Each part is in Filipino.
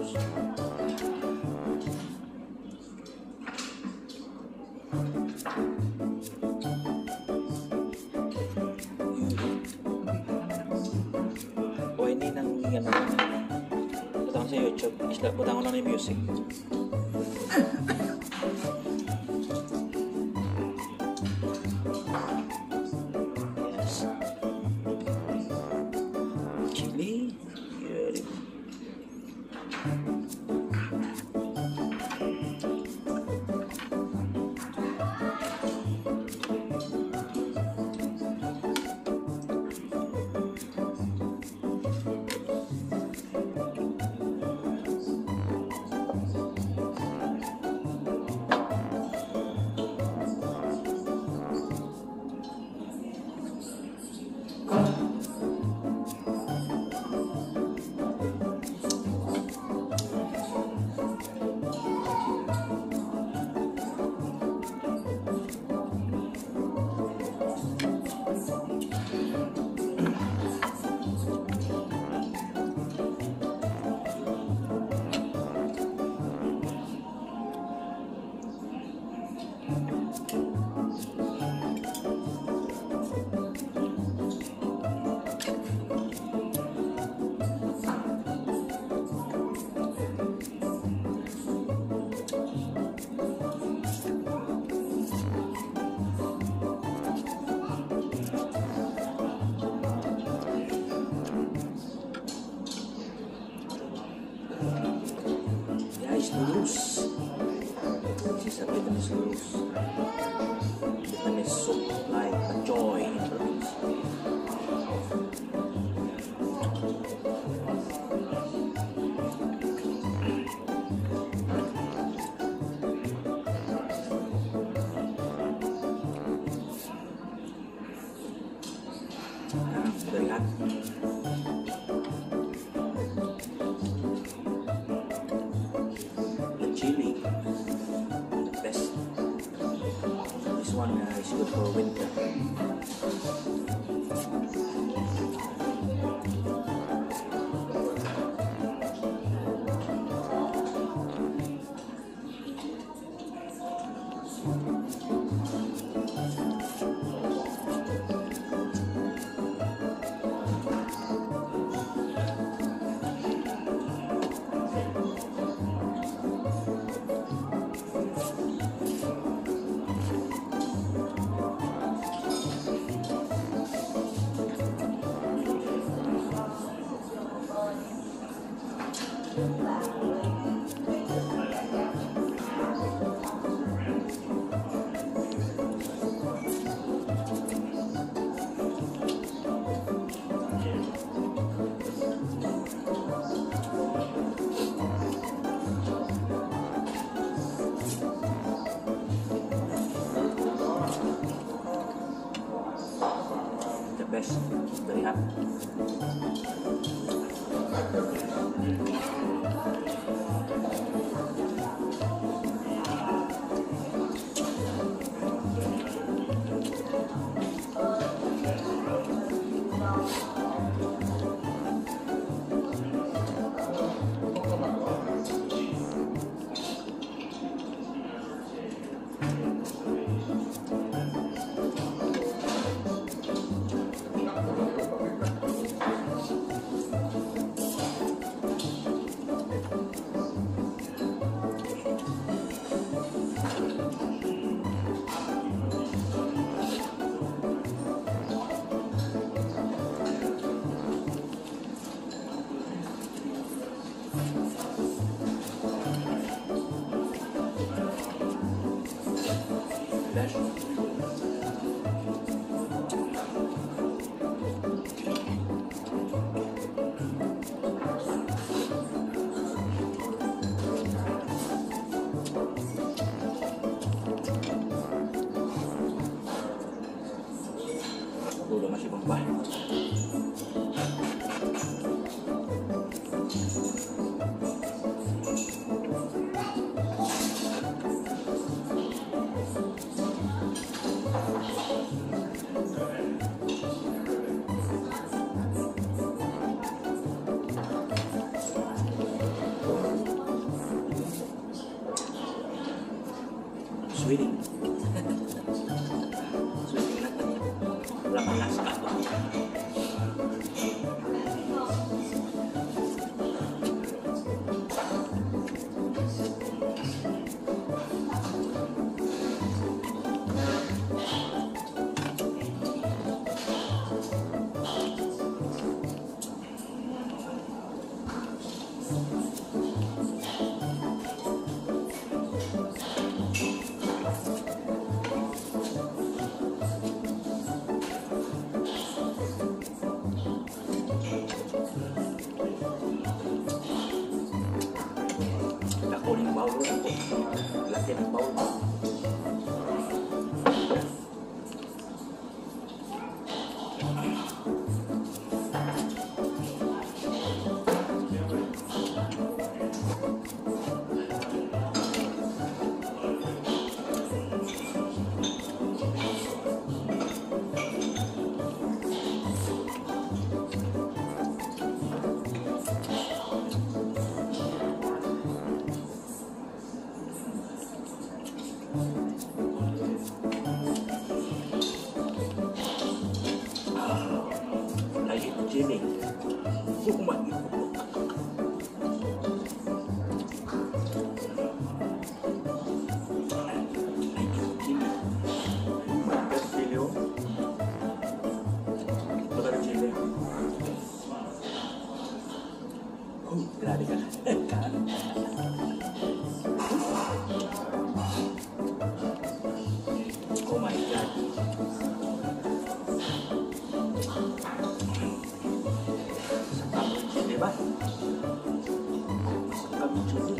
terus. Oh ini nang yan butang sa YouTube, isla butang ko lang yung music. Yes. Chili. Lurus. This is a Vietnamese lurus. Vietnamese soup like a joy in province. Very hot. Chili, the best. This one is good for winter. The best, very hot. sweating. Sweating na. Wala kang lasa ka ba? Kuning bau aku, latihan bau. Chili. Oh my God. Chili. Best chili. Look at the chili. Oh, grabe ka. Oh my God. Diba? Kami chili.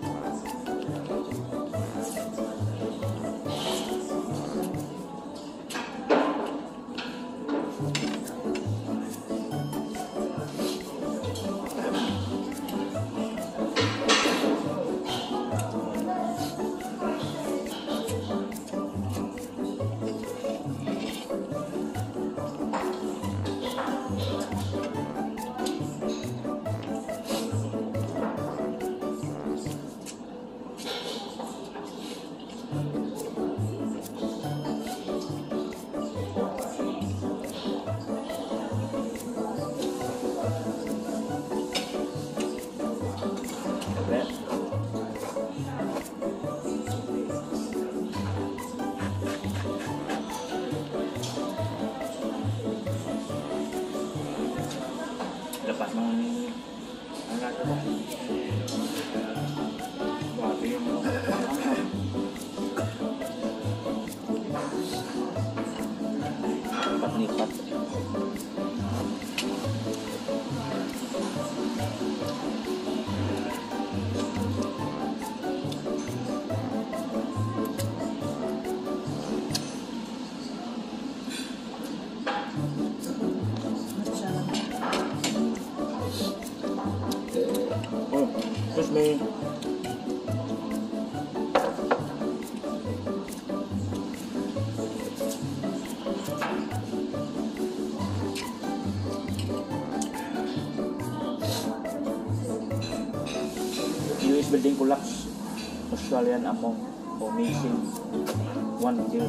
Lepas ng ano natin ba? Grabe yung lipat-lipat. Excuse me. US building collapse. Australian among missing 1 kill.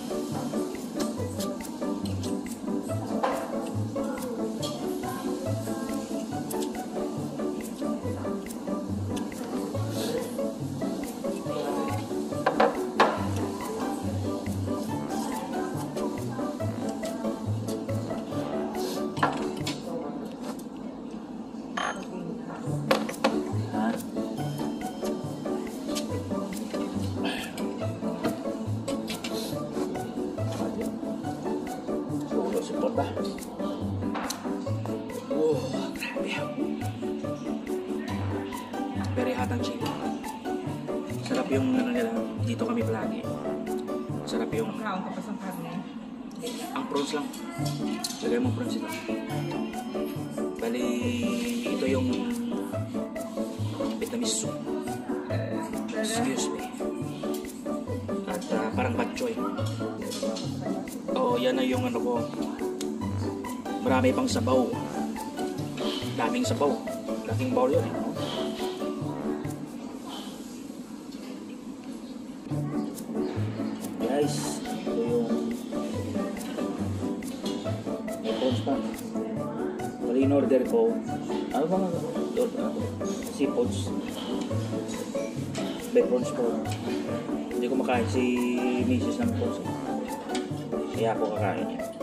Support ba? Wow, grabe. Very hot ang chili. Sarap yung ano nila. Dito kami palagi. Sarap yung Kaon ka pa sa karne. ang prawns lang. Lagay mo prawns ito. Bali, ito yung Vietnamese soup. Excuse me. At parang bok choy. Oh, yan na yung ano ko. Marami pang sabaw. Daming sabaw. Laking bowl yun eh. guys, ito yung may prawns pa. Bali in order ko, ano ba nga? Seafoods. May prawns po. Hindi ko makain si Mrs. ng prawns. Kaya ako kakain yan.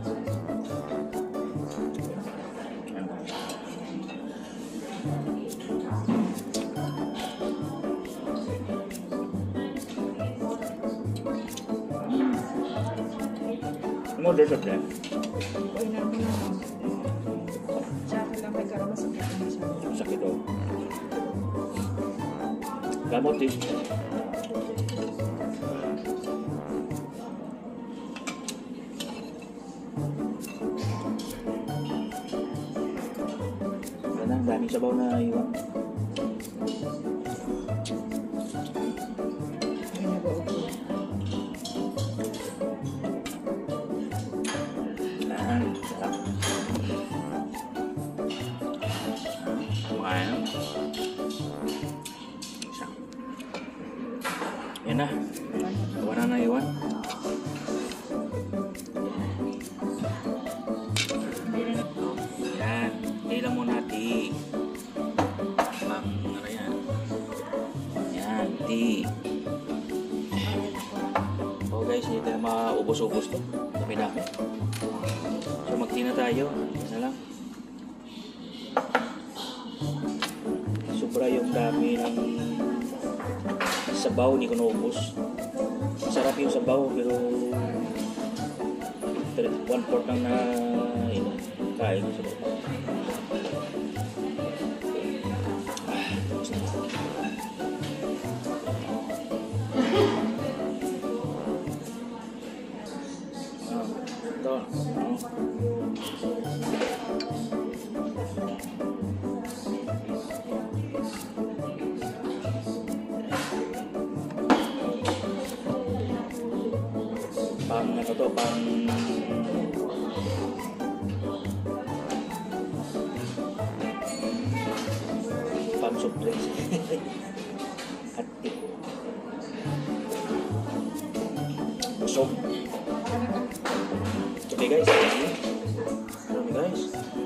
Order sa plan. Uy, naman na. Sa akin lang may karama sa akin siya. Sakit daw. Gamot eh. Yan na, daming sabaw na iwan. Ay, nag-upo. Sarap. Kumain. Isa. Yan na. Wala na iwan. Yan. Hila mo natin. Pang ano yan. Yan. Tea. So guys, hindi tayo maubos-ubos to. Dami na. So mag-tea na tayo. Yan na lang. Sobra yung dami ng sabaw, hindi ko naubos. Masarap yung sabaw pero 1/4 lang na kain. Ito. Pang ano to, pang soft drinks. At busog. Okay guys, marami guys.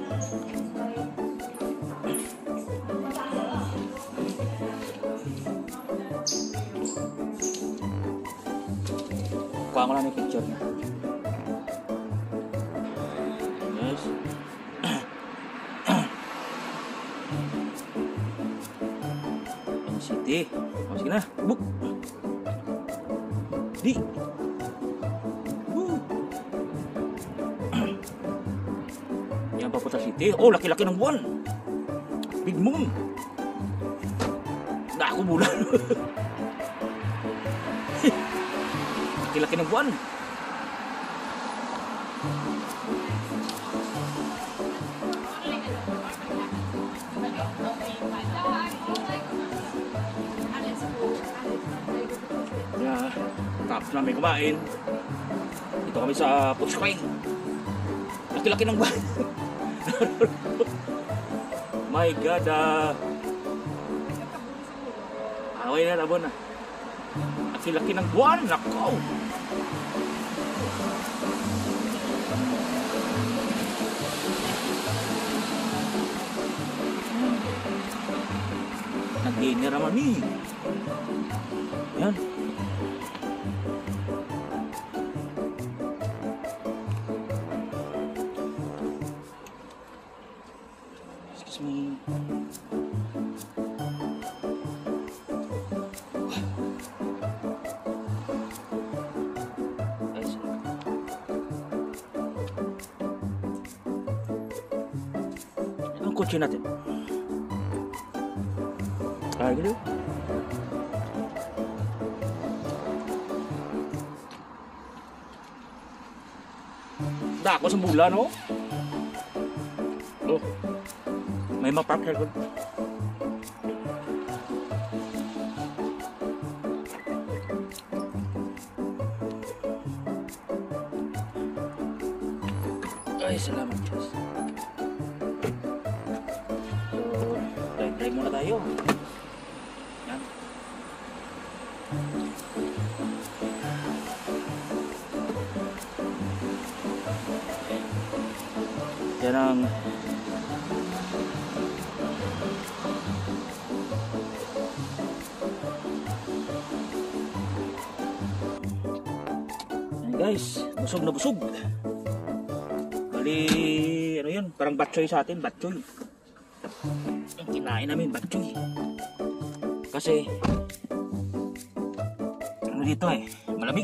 Kuha ko lang yung picture niya. Guys. Ang city. O, sige na. Buk. Di. Yan papunta city. Oh, laki-laki ng buwan. Big moon. Na ako bulan. Laki-laki ng buwan. Yeah, tapos namin kumain. Dito kami sa Putskwing. Laki-laki ng buwan. My God, okay na, labon na. Laki-laki ng buwan, nako. Nag-gainer naman ni. Yan. Excuse me. Ang kotse natin. Ah, gitu. Dako sa bulan, no? Oh. May mapark sa likod. Ay, salamat, Diyos. So, drive muna tayo. Yan. Yan ang guys, busog na busog. Bali, ano yun, parang batchoy sa atin, batchoy. Yung kinain namin, batchoy. Kasi, ano dito malamig.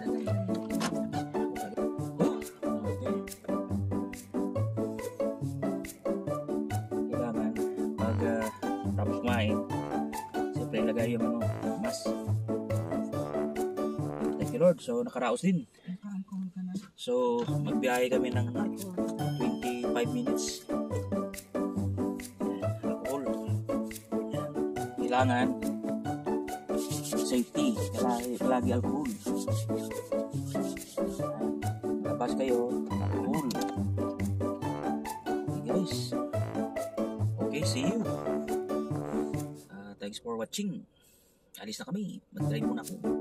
Oh, kailangan, pag tapos kumain, siyempre ilagay yung mas. Thank you Lord, so nakaraos din. So, magbiyahe kami ng 25 minutes. Alcohol. Kailangan safety. Lagi alcohol. Labas kayo, alcohol. Okay guys. Okay, see you. Thanks for watching. Alis na kami. Mag-drive muna ako.